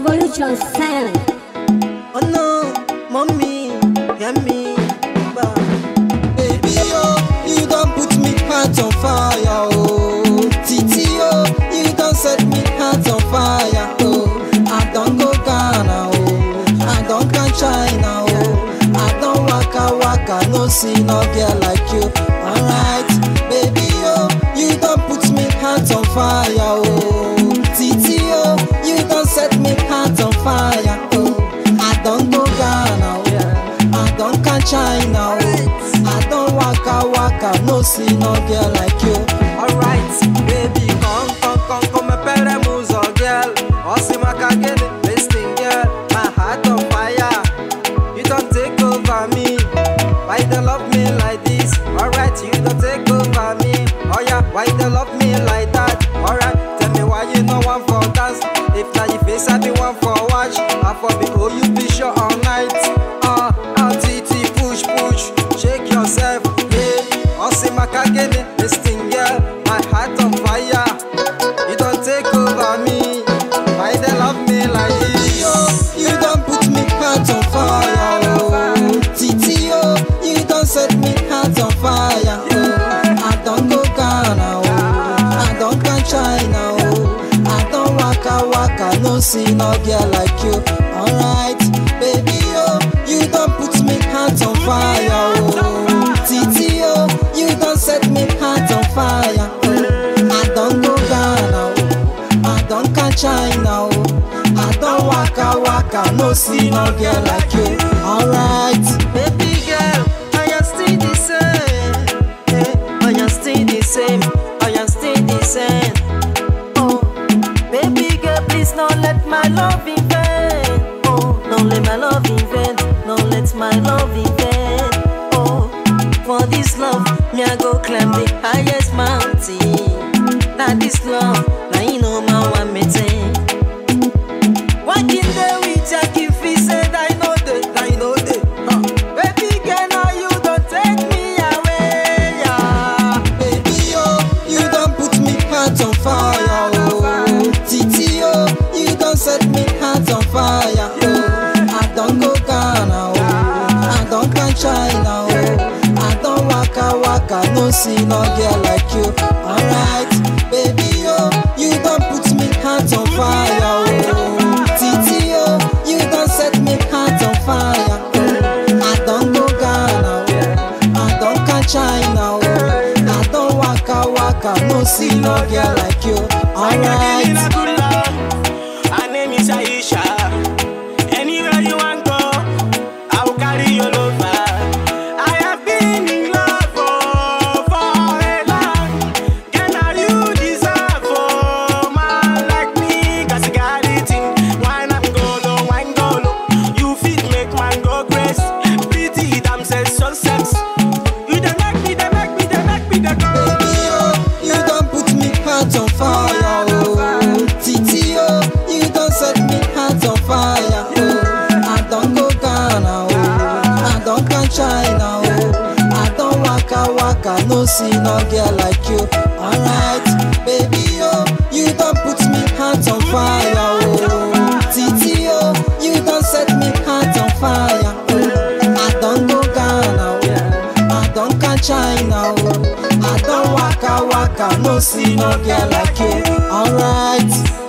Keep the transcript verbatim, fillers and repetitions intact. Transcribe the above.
Revolution sound. Oh no, mommy, hear me, bah. Baby, oh, you don't put me heart on fire, oh. Titi, oh, you don't set me heart on fire, oh. I don't go Ghana, oh. I don't go China, oh. I don't waka waka, no see no girl like you. Alright, baby, oh, you don't put me heart on fire, oh. Titi, oh, you don't set me heart on fire, oh. I don't go Ghana, oh. I don't go China, oh. I don't waka waka, no see no girl like you. Alright, baby, come, come, come, come, me pere muzo, girl. Osi makagene, listening, girl. My heart on fire. You don't take over me. Why they love me like this? Alright, you don't take over me. Oh yeah, why they love me like that? Alright, tell me why you know one for dance. If now your face I be one for watch. I for me oh you be sure all night. Uh, L T T push push, shake yourself, yeah. Osi makagene, listening, girl. My heart on fire. You don't take over me. Why they love me like this? Oh, you don't put me heart on fire, oh. Titi, oh, you don't set me heart on fire, oh. I don't go Ghana, oh. I don't go China, oh. I don't waka waka, no see no girl like you. Alright, baby, oh, you don't put me heart on fire, oh. Titi, oh, you don't set me heart on fire, oh. I don't go Ghana, oh. I don't go China, oh. I don't waka waka, no see no girl like you. Alright, Baby girl, I am still the same. Yeah, I am still the same. I am still the same. Oh, baby girl, please don't let my love in vain. Oh, don't let my love in vain. Don't let my love in vain. Oh, for this love, me I go climb the highest mountain. Now this love, now you know my one me take. Walking there with Jackie Fee said I know that, I know that. Huh. Baby girl, now you don't take me away, yeah. baby, oh, you don't put me heart on fire, oh. Titi, oh, you don't set me heart on fire, oh. I don't go Ghana, oh. I don't go China, oh. I don't waka waka, no see no girl like you. Alright, baby, oh, you don't put me heart on fire, oh. Titi, oh, you don't set me heart on fire, oh. I don't go Ghana, oh. I don't go China, oh. I don't waka waka, no see no girl like you. Alright. Her name is Aisha. Anywhere you want go, I will carry your lover. I have been in love for, for a long. Can I you deserve for man like me? Cause you got it in. Wine and go low, wine go low. You fit make man go grace. Pretty damn says so sex. You dey make me, dey make me, dey make me dey go. Baby, oh, you don't put me heart on fire, oh. Titi, oh, you don't set me heart on fire, oh. I don't go Ghana, oh. I don't go China, oh. I don't waka waka, no see no girl like you. Alright, baby, oh, you don't put me heart on fire, oh. Titi, oh, you don't set me heart on fire, oh. I don't go Ghana, oh. I don't go China, oh. I don't waka waka, no see no girl like you. Alright.